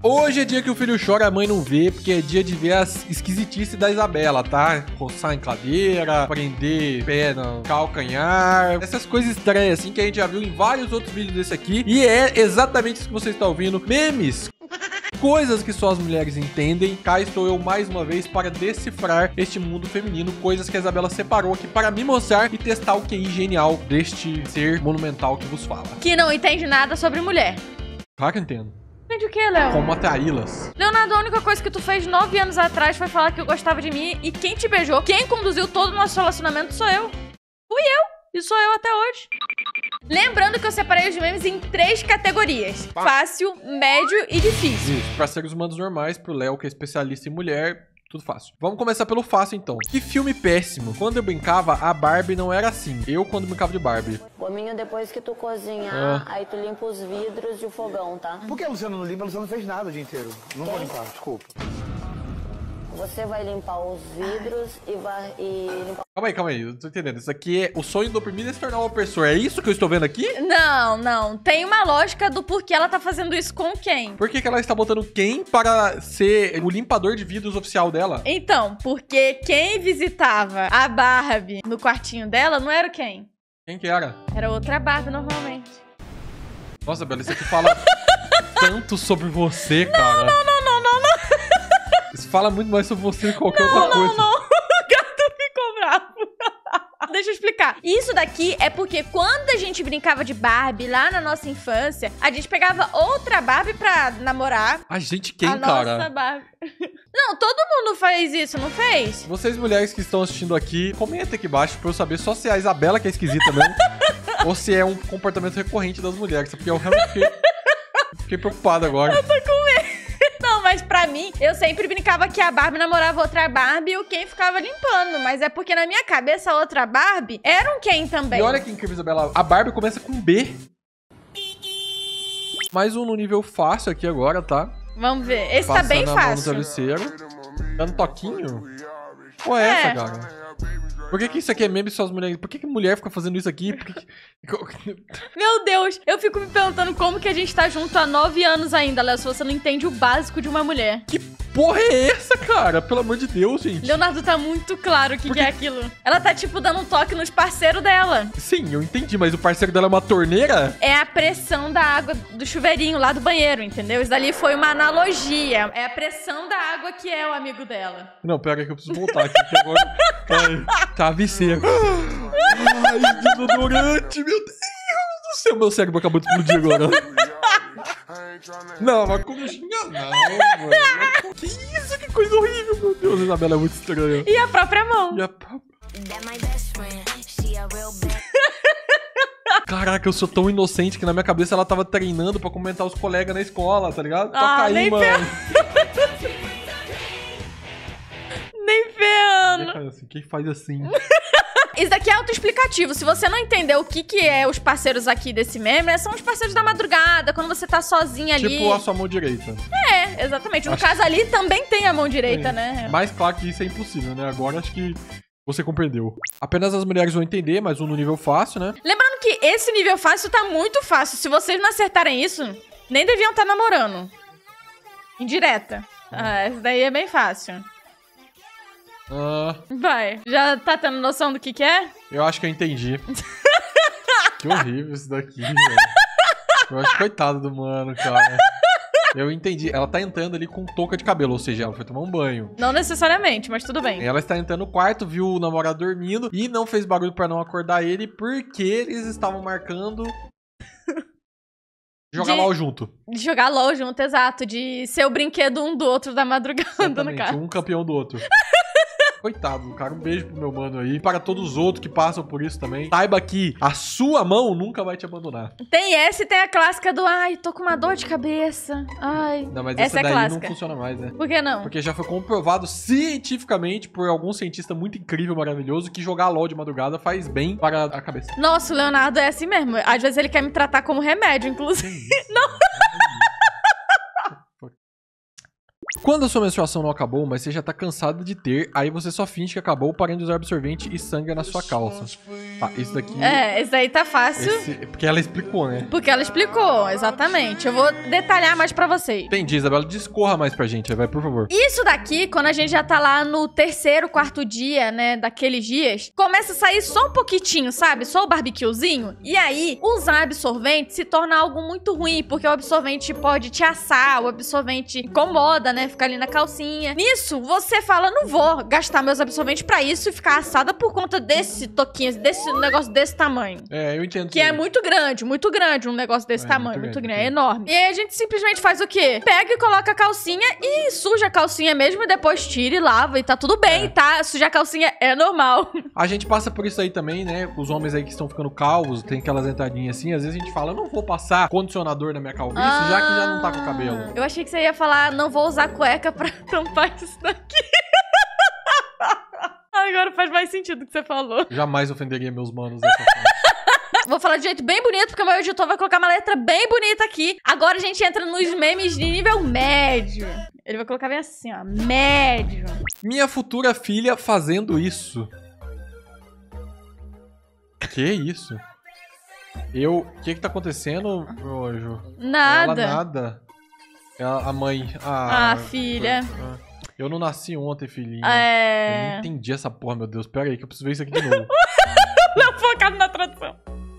Hoje é dia que o filho chora e a mãe não vê, porque é dia de ver as esquisitices da Isabela, tá? Roçar em cadeira, prender pé no calcanhar, essas coisas estranhas assim que a gente já viu em vários outros vídeos desse aqui. E é exatamente isso que você está ouvindo, memes. Coisas que só as mulheres entendem. Cá estou eu mais uma vez para decifrar este mundo feminino, coisas que a Isabela separou aqui para me mostrar e testar o QI genial deste ser monumental que vos fala. Que não entende nada sobre mulher. Claro que eu entendo. Entende o que, Léo? Como atraí-las. Leonardo, a única coisa que tu fez 9 anos atrás foi falar que eu gostava de mim, e quem te beijou, quem conduziu todo o nosso relacionamento sou eu. Fui eu. E sou eu até hoje. Lembrando que eu separei os memes em 3 categorias. Fácil, médio e difícil. Isso, para seres humanos normais, pro Léo, que é especialista em mulher, tudo fácil. Vamos começar pelo fácil, então. Que filme péssimo. Quando eu brincava, a Barbie não era assim. Eu, quando brincava de Barbie. Gominho, depois que tu cozinhar, aí tu limpa os vidros e o fogão, tá? Por que a Luciana não limpa? A Luciana não fez nada o dia inteiro. Não vou limpar, desculpa. Você vai limpar os vidros e vai limpar... Calma aí, eu tô entendendo. Isso aqui é o sonho do oprimido é se tornar uma opressor. É isso que eu estou vendo aqui? Não. Tem uma lógica do porquê ela tá fazendo isso com quem. Por que ela está botando quem para ser o limpador de vidros oficial dela? Então, porque quem visitava a Barbie no quartinho dela não era quem? Quem que era? Era outra Barbie, normalmente. Nossa, Bela, isso aqui fala tanto sobre você, cara. Não. Isso fala muito mais sobre você que qualquer outra coisa. Não. O gato ficou bravo. Deixa eu explicar. Isso daqui é porque quando a gente brincava de Barbie lá na nossa infância, a gente pegava outra Barbie pra namorar. A gente quem, a cara? nossa Barbie. Não, todo mundo fez isso, não fez? Vocês mulheres que estão assistindo aqui, comentem aqui embaixo pra eu saber só se é a Isabela que é esquisita mesmo ou se é um comportamento recorrente das mulheres. Porque eu realmente fiquei preocupado agora. Eu tô com medo. Não, mas pra mim, eu sempre brincava que a Barbie namorava outra Barbie e o Ken ficava limpando. Mas é porque na minha cabeça a outra Barbie era um Ken também. E olha que incrível, Isabela. A Barbie começa com B. Mais um no nível fácil aqui agora, tá? Vamos ver. Esse tá bem Passando a mão no fácil. travesseiro. Dando toquinho. Qual é essa, cara? Por que isso aqui é meme só as mulheres? Por que mulher fica fazendo isso aqui? Meu Deus, eu fico me perguntando como que a gente tá junto há 9 anos ainda, Léo, se você não entende o básico de uma mulher. Que porra é essa, cara? Pelo amor de Deus, gente. Leonardo, tá muito claro o que é aquilo. Ela tá, tipo, dando um toque nos parceiros dela. Sim, eu entendi, mas o parceiro dela é uma torneira? É a pressão da água do chuveirinho lá do banheiro, entendeu? Isso dali foi uma analogia. É a pressão da água que é o amigo dela. Não, pera que eu preciso voltar aqui, porque agora... Ai, tá AVC. Ai, desodorante, meu Deus do céu. Meu cérebro acabou de explodir agora. Não, uma corujinha não, mano. Que isso? Que coisa horrível, meu Deus. A Isabela é muito estranha. E a própria mão. E a própria... Caraca, eu sou tão inocente que na minha cabeça ela tava treinando pra comentar os colegas na escola, tá ligado? Toca aí, mano. Nem ferrando. Quem faz assim? Isso daqui é autoexplicativo. Se você não entender o que é os parceiros aqui desse meme, são os parceiros da madrugada, quando você tá sozinha ali. Tipo a sua mão direita. É, exatamente. No caso ali também tem a mão direita, né? Mas claro que isso é impossível, né? Agora acho que você compreendeu. Apenas as mulheres vão entender, mas um no nível fácil, né? Lembrando que esse nível fácil tá muito fácil. Se vocês não acertarem isso, nem deviam estar namorando. Indireta. Essa daí é bem fácil. Vai. Já tá tendo noção do que é? Eu acho que eu entendi. Que horrível isso daqui, velho. Eu acho coitado do mano, cara. Eu entendi. Ela tá entrando ali com touca de cabelo, ou seja, ela foi tomar um banho. Não necessariamente, mas tudo bem. Ela está entrando no quarto, viu o namorado dormindo e não fez barulho pra não acordar ele porque eles estavam marcando jogar LOL junto. De jogar LOL junto, exato. De ser o brinquedo um do outro da madrugada, exatamente, no caso. Um campeão do outro. Coitado, cara. Um beijo pro meu mano aí. Para todos os outros que passam por isso também. Saiba que a sua mão nunca vai te abandonar. Tem essa e tem a clássica do ai, tô com uma dor de cabeça. Ai. Não, mas essa daí é clássica. Não funciona mais, né? Por que não? Porque já foi comprovado cientificamente por algum cientista muito incrível, maravilhoso, que jogar LOL de madrugada faz bem para a cabeça. Nossa, o Leonardo é assim mesmo. Às vezes ele quer me tratar como remédio, inclusive. Não. Quando a sua menstruação não acabou, mas você já tá cansado de ter, aí você só finge que acabou, parando de usar absorvente e sangra na sua calça. Tá, isso daqui... Esse daí tá fácil. Porque ela explicou, né? Porque ela explicou, exatamente. Eu vou detalhar mais pra vocês. Entendi, Isabela. Discorra mais pra gente, vai, por favor. Isso daqui, quando a gente já tá lá no terceiro, quarto dia, né, daqueles dias, começa a sair só um pouquitinho, sabe? Só o barbecuezinho. E aí, usar absorvente se torna algo muito ruim, porque o absorvente pode te assar, o absorvente incomoda, né? Ficar ali na calcinha. Nisso, você fala, não vou gastar meus absorventes pra isso e ficar assada por conta desse toquinho, desse negócio desse tamanho. Eu entendo. Que é muito grande um negócio desse tamanho, muito grande, é enorme. E aí a gente simplesmente faz o quê? Pega e coloca a calcinha e suja a calcinha mesmo e depois tira e lava e tá tudo bem, tá? Sujar a calcinha é normal. A gente passa por isso aí também, né? Os homens aí que estão ficando calvos, tem aquelas entradinhas assim, às vezes a gente fala, eu não vou passar condicionador na minha calvície, já que já não tá com o cabelo. Eu achei que você ia falar, não vou usar cueca pra tampar isso daqui. Agora faz mais sentido o que você falou. Jamais ofenderia meus manos dessa forma. Vou falar de jeito bem bonito, porque o meu editor vai colocar uma letra bem bonita aqui. Agora a gente entra nos memes de nível médio. Ele vai colocar bem assim, ó, médio. Minha futura filha fazendo isso. Que isso? O que tá acontecendo, meu anjo? Nada. Ela nada. A mãe. Filha. Eu não nasci ontem, filhinha. Eu não entendi essa porra, meu Deus. Pera aí que eu preciso ver isso aqui de novo. Não focado na tradução.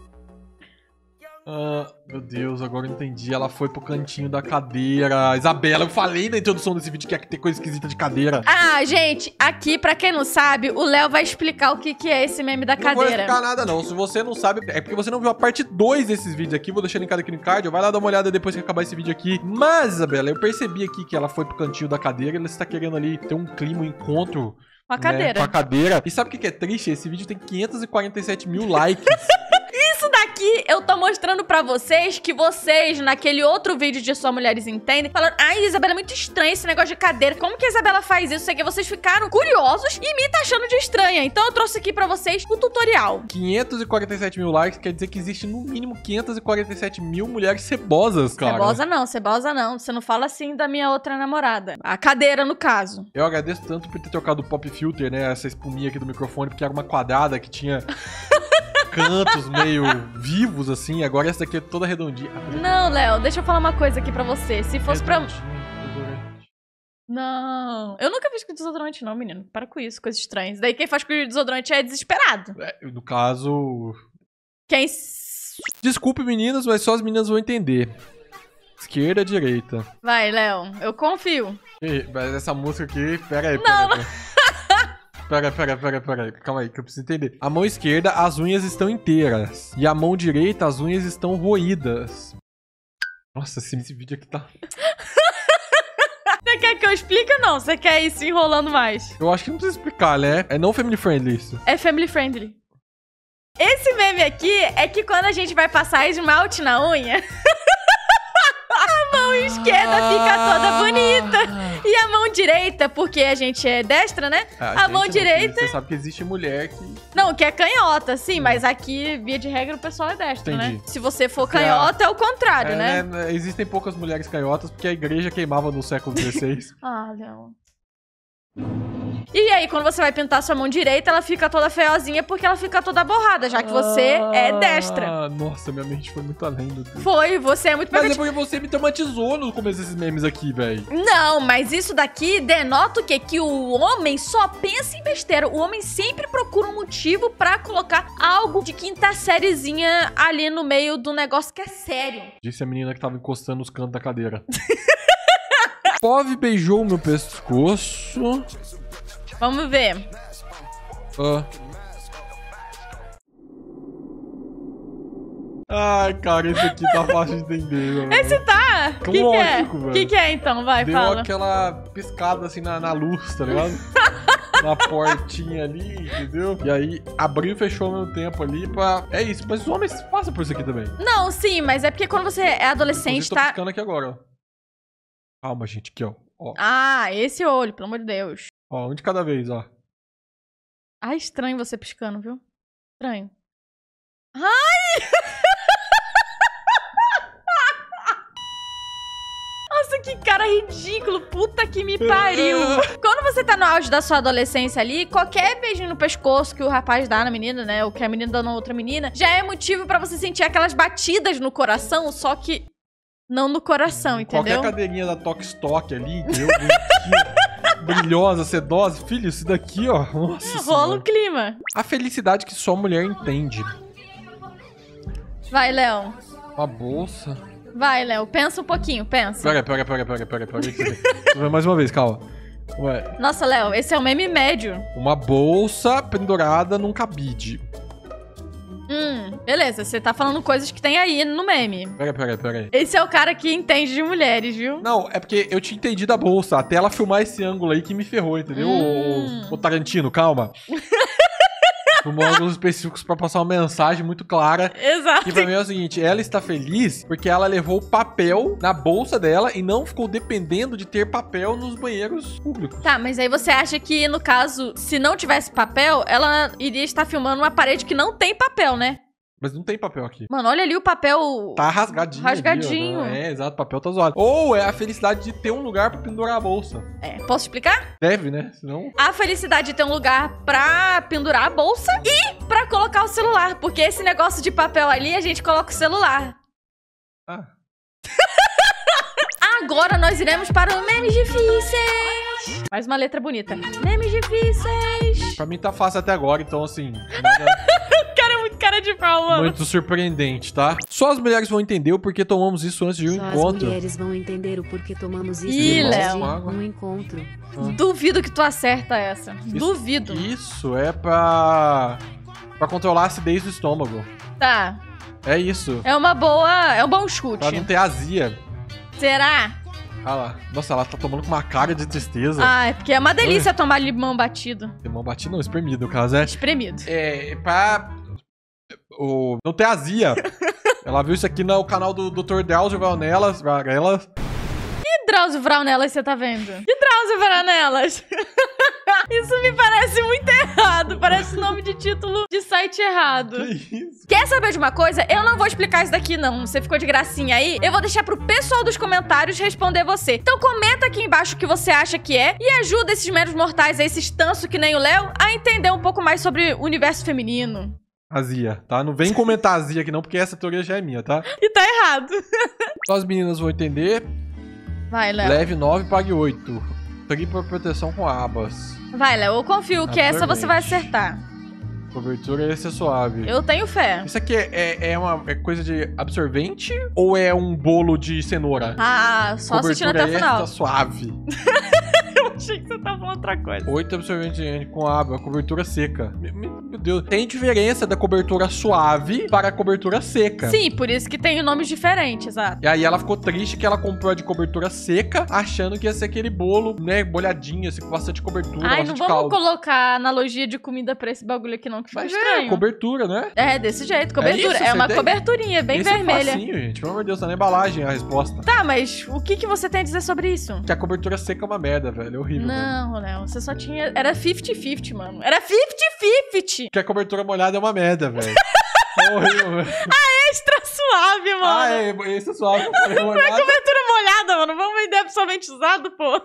Meu Deus, agora eu entendi. Ela foi pro cantinho da cadeira. Isabela, eu falei na introdução desse vídeo que ia ter coisa esquisita de cadeira. Gente, aqui, pra quem não sabe, o Léo vai explicar o que é esse meme da cadeira. Não vou explicar nada, não. Se você não sabe, é porque você não viu a parte 2 desses vídeos aqui. Vou deixar linkado aqui no card. Vai lá dar uma olhada depois que acabar esse vídeo aqui. Mas, Isabela, eu percebi aqui que ela foi pro cantinho da cadeira. Ela está querendo ali ter um clima, um encontro com a cadeira. Com a cadeira. E sabe o que é triste? Esse vídeo tem 547 mil likes. Isso daqui eu tô mostrando pra vocês que vocês, naquele outro vídeo de Só Mulheres Entendem, falando, Isabela, é muito estranho esse negócio de cadeira. Como que a Isabela faz isso? Sei que vocês ficaram curiosos e me tá achando de estranha. Então eu trouxe aqui pra vocês o tutorial. 547 mil likes quer dizer que existe no mínimo 547 mil mulheres cebosas, cara. Cebosa não. Você não fala assim da minha outra namorada. A cadeira, no caso. Eu agradeço tanto por ter trocado o pop filter, né? Essa espuminha aqui do microfone, porque era uma quadrada que tinha... cantos meio vivos, assim. Agora essa daqui é toda redondinha. Não, Léo, deixa eu falar uma coisa aqui pra você. Se fosse pra... Não, eu nunca fiz com desodorante não, menino. Para com isso, coisas estranhas. Daí quem faz com desodorante é desesperado. No caso... Quem... Desculpe, meninas, mas só as meninas vão entender. Esquerda, direita. Vai, Léo, eu confio. Mas essa música aqui... Pera aí. Pera aí, calma aí, que eu preciso entender. A mão esquerda, as unhas estão inteiras. E a mão direita, as unhas estão roídas. Nossa, esse vídeo aqui tá... Você quer que eu explique ou não? Você quer ir se enrolando mais? Eu acho que não precisa explicar, né? É não family friendly isso. É family friendly. Esse meme aqui é que quando a gente vai passar esmalte na unha... a mão esquerda fica toda bonita. E a mão direita, porque a gente é destra, né? A mão direita... Você sabe que existe mulher que... Não, que é canhota, sim. Mas aqui, via de regra, o pessoal é destro, Entendi. né? Se você for canhota, é o contrário, né? Existem poucas mulheres canhotas porque a igreja queimava no século XVI. Leão. E aí, quando você vai pintar sua mão direita, ela fica toda feiozinha porque ela fica toda borrada, já que você é destra. Nossa, minha mente foi muito além do Deus. Foi, você é muito... Mas é porque você me traumatizou no começo desses memes aqui, velho. Não, mas isso daqui denota o quê? Que o homem só pensa em besteira. O homem sempre procura um motivo pra colocar algo de quinta sériezinha ali no meio do negócio que é sério. Disse a menina que tava encostando nos cantos da cadeira. Pove beijou o meu pescoço. Vamos ver. Ai, cara, esse aqui tá fácil de entender. Mano. Esse tá? O que é? O que é então? Vai, Deu fala. aquela piscada assim na luz, tá ligado? Na portinha ali, entendeu? E aí abriu e fechou ao mesmo tempo ali pra... É isso, mas os homens passam por isso aqui também. Não, sim, mas é porque quando você é adolescente, tá... Tô piscando aqui agora, ó. Calma, gente, aqui, ó. Esse olho, pelo amor de Deus. Ó, um de cada vez, ó. Estranho você piscando, viu? Estranho. Ai! Nossa, que cara ridículo. Puta que me pariu. Quando você tá no auge da sua adolescência ali, qualquer beijinho no pescoço que o rapaz dá na menina, né? Ou que a menina dá na outra menina, já é motivo pra você sentir aquelas batidas no coração, só que não no coração, entendeu? Qualquer cadeirinha da Tok-Stock ali, entendeu? Brilhosa, sedosa. Filho, isso daqui, ó. Nossa rola o clima. A felicidade que só mulher entende. Vai, Léo. Uma bolsa. Vai, Léo. Pensa um pouquinho, pensa. Pera. Mais uma vez, calma. Ué. Nossa, Léo, esse é o meme médio. Uma bolsa pendurada num cabide. Beleza, você tá falando coisas que tem aí no meme. Pera. Esse é o cara que entende de mulheres, viu? Não, é porque eu tinha entendido a bolsa. Até ela filmar esse ângulo aí que me ferrou, entendeu? Ô Tarantino, calma. Filmou ângulos específicos pra passar uma mensagem muito clara. Exato. Que pra mim é o seguinte, ela está feliz porque ela levou papel na bolsa dela e não ficou dependendo de ter papel nos banheiros públicos. Tá, mas aí você acha que, no caso, se não tivesse papel, ela iria estar filmando uma parede que não tem papel, né? Mas não tem papel aqui. Mano, olha ali o papel... Tá rasgadinho. Rasgadinho. Ali, ó. É, exato, o papel tá zoado. Ou é a felicidade de ter um lugar pra pendurar a bolsa. Posso explicar? Deve, né? Senão... A felicidade de ter um lugar pra pendurar a bolsa e pra colocar o celular. Porque esse negócio de papel ali, a gente coloca o celular. Agora nós iremos para o Memes Difíceis. Mais uma letra bonita. Memes Difíceis. Pra mim tá fácil até agora, então assim... Nada... Cara, é muito cara de pau, mano. Muito surpreendente, tá? Só as mulheres vão entender o porquê tomamos isso antes de um encontro. As mulheres vão entender o porquê tomamos isso Ih, antes Léo. de um encontro. Duvido que tu acerta essa. Duvido. Isso é pra controlar a acidez do estômago. Tá. É isso. É uma boa... É um bom chute. Pra não ter azia. Será? Ah lá. Nossa, ela tá tomando com uma cara de tristeza. Ah, é porque é uma delícia tomar limão batido. Limão batido não, espremido, no caso, é. Espremido. É pra... não ter azia. Ela viu isso aqui no canal do Dr. Drauzio Varnelas. Que Drauzio Varnelas você tá vendo? Que Drauzio Varnelas? Isso me parece muito errado. Parece nome de título de site errado. Que isso? Quer saber de uma coisa? Eu não vou explicar isso daqui, não. Você ficou de gracinha aí? Eu vou deixar pro pessoal dos comentários responder você. Então comenta aqui embaixo o que você acha que é e ajuda esses meros mortais aí, esses tansos que nem o Léo, a entender um pouco mais sobre o universo feminino. Azia, tá? Não vem comentar azia aqui não, porque essa teoria já é minha, tá? E tá errado. Só as meninas vão entender. Vai, Léo. Leve 9, pague 8. Tripla proteção com abas. Vai, Léo. Eu confio que essa você vai acertar. Cobertura extra suave. Eu tenho fé. Isso aqui é coisa de absorvente ou é um bolo de cenoura? Ah, só assistindo até o final. Cobertura extra suave. Eu achei que você tava falando outra coisa. 8 absorvente com aba, cobertura seca. Meu Deus. Tem diferença da cobertura suave para a cobertura seca. Sim, por isso que tem nomes diferentes, exato. E aí ela ficou triste que ela comprou a de cobertura seca, achando que ia ser aquele bolo, né, bolhadinho, assim, com bastante cobertura, Ai, não bastante vamos caldo. colocar analogia de comida pra esse bagulho aqui não, que ficou Mas estranho. cobertura, né? É, desse jeito, cobertura. isso, É uma você tem? coberturinha, bem Esse vermelha. É facinho, gente. Pelo amor de Deus, tá na embalagem a resposta. Tá, mas o que você tem a dizer sobre isso? Que a cobertura seca é uma merda, velho. É horrível. Velho. Não, Léo, você só tinha... Era 50-50, mano. Era 50-50! Que a cobertura molhada é uma merda, velho. É horrível, velho. Extra suave, mano. Ah, é. Esse é suave. Cobertura molhada, mano. Vamos vender absolutizado, pô.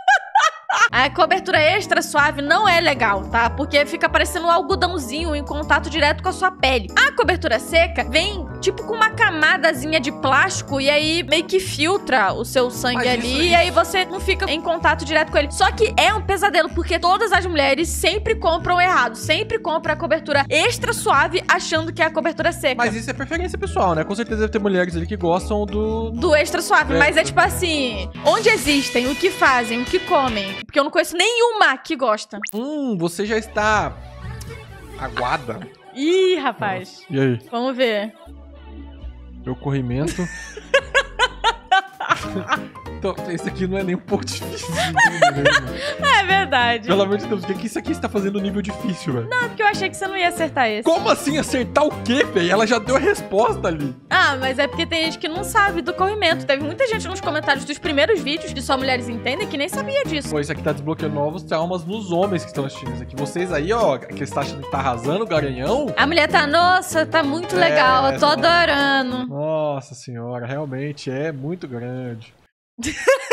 A cobertura extra suave não é legal, tá? Porque fica parecendo um algodãozinho em contato direto com a sua pele. A cobertura seca vem, tipo, com uma camadazinha de plástico e aí meio que filtra o seu sangue Mas ali e aí você não fica em contato direto com ele. Só que é um pesadelo, porque todas as mulheres sempre compram errado. Sempre compram a cobertura extra suave achando que é a cobertura seca. Mas isso é preferência pessoal, né? Com certeza deve ter mulheres ali que gostam do extra suave, mas é tipo assim, onde existem, o que fazem, o que comem. Porque eu não conheço nenhuma que gosta. Você já está aguada. Ih, rapaz. E aí? Vamos ver. Meu corrimento. Então, esse aqui não é nem um pouco difícil. É verdade. Pelo amor de Deus, o que isso aqui está fazendo nível difícil, velho? Não, porque eu achei que você não ia acertar esse. Como assim acertar o quê, velho? Ela já deu a resposta ali. Ah, mas é porque tem gente que não sabe do corrimento. Teve muita gente nos comentários dos primeiros vídeos de Só Mulheres Entendem que nem sabia disso. Pô, isso aqui tá desbloqueando novos traumas nos homens que estão assistindo isso aqui. Vocês aí, ó, que você tá achando que tá arrasando o garanhão. A mulher tá, nossa, tá muito legal, eu tô adorando. Nossa senhora, realmente é muito grande.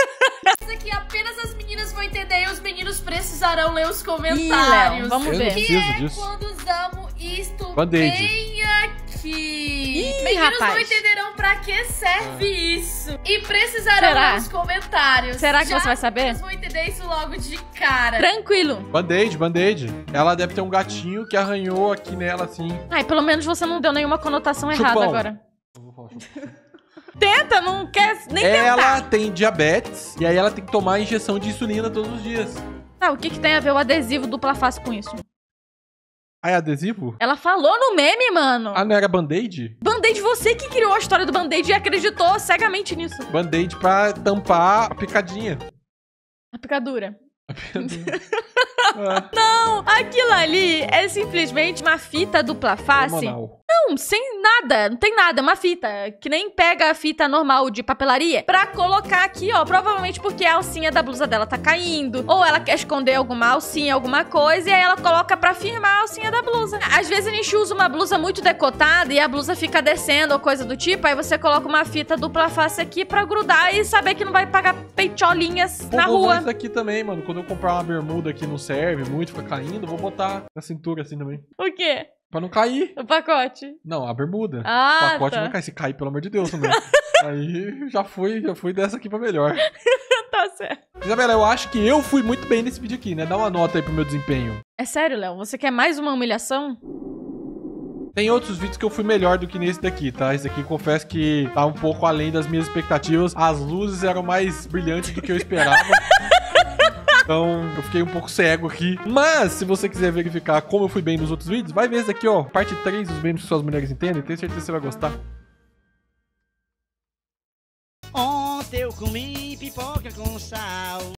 precisarão ler os comentários. Léo, vamos Eu ver. não preciso disso. Quando usamos isto Band-Aid. bem aqui. Ih, Meninos não rapaz. entenderão pra que serve isso. E precisarão Será? ler os comentários. Será que você vai saber? Vocês vão entender isso logo de cara. Tranquilo. Band-Aid, Band-Aid. Ela deve ter um gatinho que arranhou aqui nela, assim. Ai, pelo menos você não deu nenhuma conotação errada Chupão. agora. Tenta, não quer nem Ela tentar. tem diabetes e aí ela tem que tomar injeção de insulina todos os dias. Tá, o que tem a ver o adesivo dupla face com isso? Ah, é adesivo? Ela falou no meme, mano. Ah, não era Band-Aid? Band-Aid, você que criou a história do Band-Aid e acreditou cegamente nisso. Band-Aid pra tampar a picadinha. A picadura. Ah, Não, aquilo ali é simplesmente uma fita dupla face. hormonal. Não, sem nada, não tem nada, é uma fita, que nem pega a fita normal de papelaria, pra colocar aqui, ó, provavelmente porque a alcinha da blusa dela tá caindo, ou ela quer esconder alguma alcinha, alguma coisa, e aí ela coloca pra firmar a alcinha da blusa. Às vezes a gente usa uma blusa muito decotada e a blusa fica descendo ou coisa do tipo, aí você coloca uma fita dupla face aqui pra grudar e saber que não vai pagar peitolinhas Pô, na vou usar rua. isso aqui também, mano. Quando eu comprar uma bermuda que não serve muito, fica caindo, vou botar na cintura assim também. O quê? Pra não cair. O pacote. Não, a bermuda. Ah, O pacote tá. não vai cair. Se cair, pelo amor de Deus, também. Aí já fui dessa aqui pra melhor. Tá certo. Isabela, eu acho que eu fui muito bem nesse vídeo aqui, né? Dá uma nota aí pro meu desempenho. É sério, Léo? Você quer mais uma humilhação? Tem outros vídeos que eu fui melhor do que nesse daqui, tá? Esse aqui, confesso que tá um pouco além das minhas expectativas. As luzes eram mais brilhantes do que eu esperava. Então, eu fiquei um pouco cego aqui. Mas, se você quiser verificar como eu fui bem nos outros vídeos, vai ver esse aqui, ó. Parte 3 dos memes que suas mulheres entendem. Tenho certeza que você vai gostar. Ontem eu comi pipoca com sal.